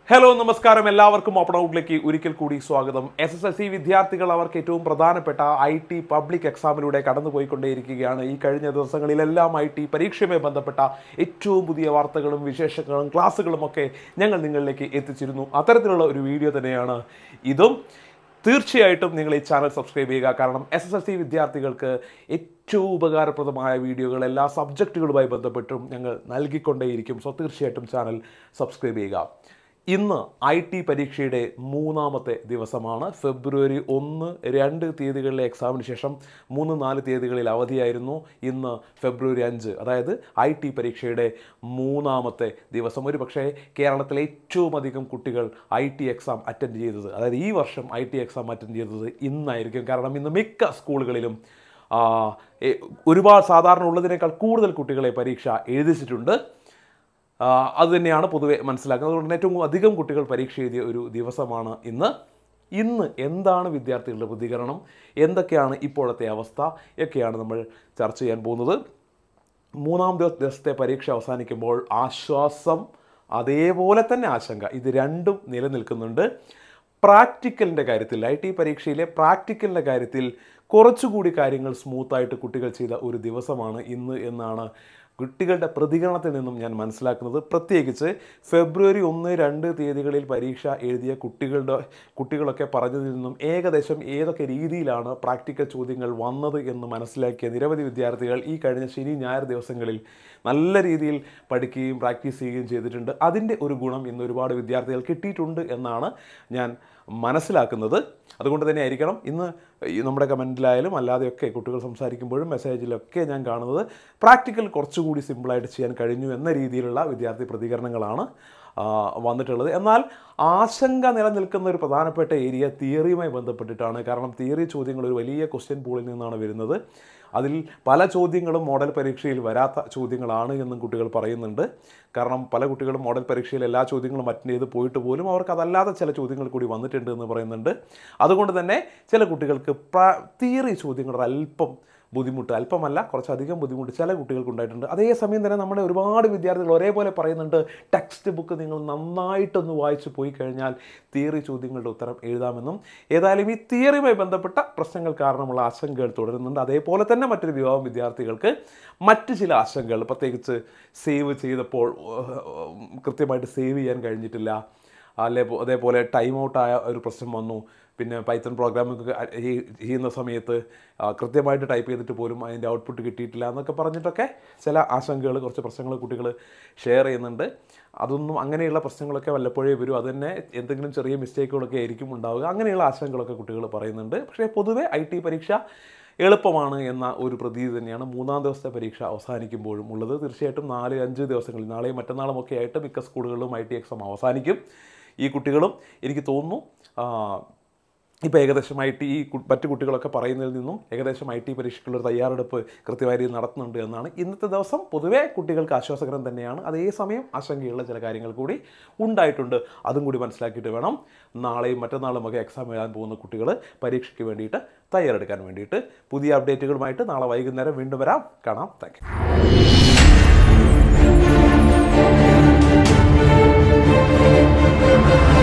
Hello നമസ്കാരം എല്ലാവർക്കും open ഔട്ടിലേക്ക് ഒരിക്കൽ കൂടി സ്വാഗതം. SSLC വിദ്യാർത്ഥികൾ അവർക്ക് ഏറ്റവും പ്രധാനപ്പെട്ട IT പബ്ലിക് എക്സാമിലൂടെ കടന്നുപോയിക്കൊണ്ടേയിരിക്കുകയാണ്. ഈ കഴിഞ്ഞ ദിവസങ്ങളിലെല്ലാം IT പരീക്ഷയുമായി ബന്ധപ്പെട്ട ഏറ്റവും പുതിയ വാർത്തകളും വിശേഷങ്ങളും ക്ലാസ്സുകളും ഒക്കെ ഞങ്ങൾ നിങ്ങളിലേക്ക് എത്തിച്ചിരുന്നു. അത്തരത്തിലുള്ള ഒരു വീഡിയോ തന്നെയാണ് ഇതും. തീർച്ചയായിട്ടും നിങ്ങൾ ഈ ചാനൽ സബ്സ്ക്രൈബ് ചെയ്യുക. കാരണം SSLC വിദ്യാർത്ഥികൾക്ക് ഏറ്റവും ഉപകാരപ്രദമായ വീഡിയോകൾ എല്ലാ സബ്ജക്റ്റുകളുമായി ബന്ധപ്പെട്ടും ഞങ്ങൾ നൽകിക്കൊണ്ടേയിരിക്കും. സോ തീർച്ചയായിട്ടും ചാനൽ സബ്സ്ക്രൈബ് ചെയ്യുക. ഇന്ന് IT പരീക്ഷയുടെ മൂന്നാമത്തെ ദിവസമാണ്. ഫെബ്രുവരി 1, 2 തീയതികളിലെ എക്സാമിന് ശേഷം 3, 4 തീയതികളിൽ അവധിയായിരുന്നു. ഇന്ന് ഫെബ്രുവരി 5, അതായത് IT പരീക്ഷയുടെ മൂന്നാമത്തെ ദിവസം. ഒരു പക്ഷേ കേരളത്തിലെ ഏറ്റവും അധികം കുട്ടികൾ IT എക്സാം അറ്റൻഡ് ചെയ്തത്, അതായത് ഈ വർഷം IT എക്സാം അറ്റൻഡ് ചെയ്തത് ഇന്നായിരിക്കും. കാരണം ഇന്ന് മിക്ക സ്കൂളുകളിലും ഒരുപാട് സാധാരണ ഉള്ളതിനേക്കാൾ കൂടുതൽ കുട്ടികളെ പരീക്ഷ എഴുതിച്ചിട്ടുണ്ട്. അതുതന്നെയാണ് പൊതുവെ മനസ്സിലാക്കുന്നത്. അതുകൊണ്ട് ഏറ്റവും അധികം കുട്ടികൾ പരീക്ഷ എഴുതിയ ഒരു ദിവസമാണ് ഇന്ന് എന്താണ് വിദ്യാർത്ഥികളുടെ പ്രതികരണം, എന്തൊക്കെയാണ് ഇപ്പോഴത്തെ അവസ്ഥ ഒക്കെയാണ് നമ്മൾ ചർച്ച ചെയ്യാൻ പോകുന്നത്. മൂന്നാം ദിവസത്തെ പരീക്ഷ അവസാനിക്കുമ്പോൾ ആശ്വാസം, അതേപോലെ തന്നെ ആശങ്ക, ഇത് രണ്ടും നിലനിൽക്കുന്നുണ്ട്. പ്രാക്ടിക്കലിൻ്റെ കാര്യത്തിൽ, IT പരീക്ഷയിലെ പ്രാക്ടിക്കലിൻ്റെ കാര്യത്തിൽ കുറച്ചുകൂടി കാര്യങ്ങൾ സ്മൂത്തായിട്ട് കുട്ടികൾ ചെയ്ത ഒരു ദിവസമാണ് ഇന്ന് എന്നാണ് കുട്ടികളുടെ പ്രതികരണത്തിൽ നിന്നും ഞാൻ മനസ്സിലാക്കുന്നത്. പ്രത്യേകിച്ച് ഫെബ്രുവരി 1, 2 തീയതികളിൽ പരീക്ഷ എഴുതിയ കുട്ടികളൊക്കെ പറഞ്ഞതിൽ നിന്നും ഏകദേശം ഏതൊക്കെ രീതിയിലാണ് പ്രാക്ടിക്കൽ ചോദ്യങ്ങൾ വന്നത് എന്ന് മനസ്സിലാക്കിയ നിരവധി വിദ്യാർത്ഥികൾ ഈ കഴിഞ്ഞ ശനി ഞായർ ദിവസങ്ങളിൽ നല്ല രീതിയിൽ പഠിക്കുകയും പ്രാക്ടീസ് ചെയ്യുകയും ചെയ്തിട്ടുണ്ട്. അതിൻ്റെ ഒരു ഗുണം ഇന്ന് ഒരുപാട് വിദ്യാർത്ഥികൾ കിട്ടിയിട്ടുണ്ട് എന്നാണ് ഞാൻ മനസ്സിലാക്കുന്നത്. അതുകൊണ്ട് തന്നെ ആയിരിക്കണം ഇന്ന് നമ്മുടെ കമൻറ്റിലായാലും അല്ലാതെയൊക്കെ കുട്ടികൾ സംസാരിക്കുമ്പോഴും മെസ്സേജിലൊക്കെ ഞാൻ കാണുന്നത് പ്രാക്ടിക്കൽ കുറച്ചുകൂടി സിമ്പിളായിട്ട് ചെയ്യാൻ കഴിഞ്ഞു എന്ന രീതിയിലുള്ള വിദ്യാർത്ഥി പ്രതികരണങ്ങളാണ് വന്നിട്ടുള്ളത്. എന്നാൽ ആശങ്ക നിലനിൽക്കുന്ന ഒരു പ്രധാനപ്പെട്ട ഏരിയ തിയറിയുമായി ബന്ധപ്പെട്ടിട്ടാണ്. കാരണം തിയറി ചോദ്യങ്ങൾ ഒരു വലിയ ക്വസ്റ്റ്യൻ പൂളിൽ നിന്നാണ് വരുന്നത്. അതിൽ പല ചോദ്യങ്ങളും മോഡൽ പരീക്ഷയിൽ വരാത്ത ചോദ്യങ്ങളാണ് എന്നും കുട്ടികൾ പറയുന്നുണ്ട്. കാരണം പല കുട്ടികളും മോഡൽ പരീക്ഷയിൽ എല്ലാ ചോദ്യങ്ങളും അറ്റൻഡ് ചെയ്ത് പോയിട്ട് പോലും അവർക്ക് അതല്ലാതെ ചില ചോദ്യങ്ങൾ കൂടി വന്നിട്ടുണ്ട് എന്ന് പറയുന്നുണ്ട്. അതുകൊണ്ട് തന്നെ ചില കുട്ടികൾക്ക് തിയറി ചോദ്യങ്ങൾ അല്പമല്ല കുറച്ചധികം ബുദ്ധിമുട്ട് ചില കുട്ടികൾക്ക് ഉണ്ടായിട്ടുണ്ട്. അതേസമയം തന്നെ നമ്മുടെ ഒരുപാട് വിദ്യാർത്ഥികൾ ഒരേപോലെ പറയുന്നുണ്ട്, ടെക്സ്റ്റ് ബുക്ക് നിങ്ങൾ നന്നായിട്ടൊന്ന് വായിച്ച് പോയി കഴിഞ്ഞാൽ തിയറി ചോദ്യങ്ങളുടെ ഉത്തരം എഴുതാമെന്നും. ഏതായാലും ഈ തിയറിയുമായി ബന്ധപ്പെട്ട പ്രശ്നങ്ങൾ കാരണമുള്ള ആശങ്കകൾ തുടരുന്നുണ്ട്. അതേപോലെ തന്നെ മറ്റൊരു വിഭാഗം വിദ്യാർത്ഥികൾക്ക് മറ്റ് ചില ആശങ്കകൾ, പ്രത്യേകിച്ച് സേവ് ചെയ്തപ്പോൾ കൃത്യമായിട്ട് സേവ് ചെയ്യാൻ കഴിഞ്ഞിട്ടില്ല, അതേപോലെ ടൈം ഔട്ടായ ഒരു പ്രശ്നം വന്നു, പിന്നെ പൈത്തൺ പ്രോഗ്രാമിംഗ് ചെയ്യുന്ന സമയത്ത് കൃത്യമായിട്ട് ടൈപ്പ് ചെയ്തിട്ട് പോലും അതിൻ്റെ ഔട്ട്പുട്ട് കിട്ടിയിട്ടില്ല എന്നൊക്കെ പറഞ്ഞിട്ടൊക്കെ ചില ആശങ്കകൾ, കുറച്ച് പ്രശ്നങ്ങൾ കുട്ടികൾ ഷെയർ ചെയ്യുന്നുണ്ട്. അങ്ങനെയുള്ള പ്രശ്നങ്ങളൊക്കെ വല്ലപ്പോഴേ വരും. അത് തന്നെ എന്തെങ്കിലും ചെറിയ മിസ്റ്റേക്കുകളൊക്കെ ആയിരിക്കും ഉണ്ടാവുക. അങ്ങനെയുള്ള ആശങ്കകളൊക്കെ കുട്ടികൾ പറയുന്നുണ്ട്. പക്ഷേ പൊതുവെ IT പരീക്ഷ എളുപ്പമാണ് എന്ന ഒരു പ്രതീതി തന്നെയാണ് മൂന്നാം ദിവസത്തെ പരീക്ഷ അവസാനിക്കുമ്പോഴും ഉള്ളത്. തീർച്ചയായിട്ടും 4, 5 ദിവസങ്ങളിൽ, നാളെയും മറ്റന്നാളും ഒക്കെ ആയിട്ട് മിക്ക സ്കൂളുകളിലും IT എക്സാം അവസാനിക്കും. ഈ കുട്ടികളും എനിക്ക് തോന്നുന്നു ഇപ്പോൾ ഏകദേശമായിട്ട് മറ്റു കുട്ടികളൊക്കെ പറയുന്നതിൽ നിന്നും ഏകദേശം IT പരീക്ഷയ്ക്കുള്ളൊരു തയ്യാറെടുപ്പ് കൃത്യമായി നടത്തുന്നുണ്ട് എന്നാണ്. ഇന്നത്തെ ദിവസം പൊതുവേ കുട്ടികൾക്ക് ആശ്വാസകരം തന്നെയാണ്. അതേസമയം ആശങ്കയുള്ള ചില കാര്യങ്ങൾ കൂടി ഉണ്ടായിട്ടുണ്ട്. അതും കൂടി മനസ്സിലാക്കിയിട്ട് വേണം നാളെയും മറ്റന്നാളും ഒക്കെ എക്സാം എഴുതാൻ പോകുന്ന കുട്ടികൾ പരീക്ഷയ്ക്ക് വേണ്ടിയിട്ട് തയ്യാറെടുക്കാൻ വേണ്ടിയിട്ട്. പുതിയ അപ്ഡേറ്റുകളുമായിട്ട് നാളെ വൈകുന്നേരം വീണ്ടും കാണാം. Thank U.